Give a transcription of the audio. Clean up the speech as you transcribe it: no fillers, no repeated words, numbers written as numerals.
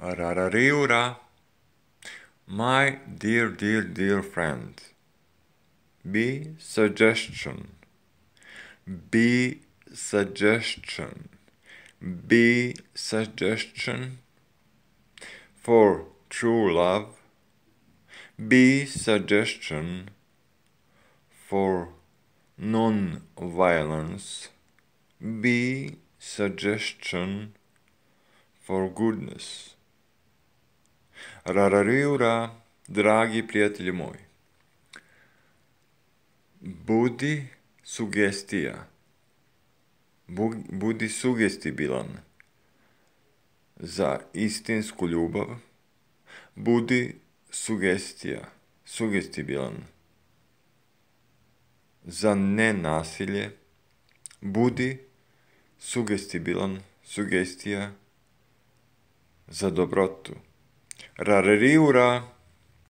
Rarariura. My dear friend. Be suggestion. Be suggestion. Be suggestion for true love. Be suggestion for non-violence. Be suggestion for goodness. Rarariura, dragi prijatelji moji. Budi sugestija. Budi sugestibilan za istinsku ljubav. Budi sugestibilan za nenasilje. Budi sugestija za dobrotu. Rarariura.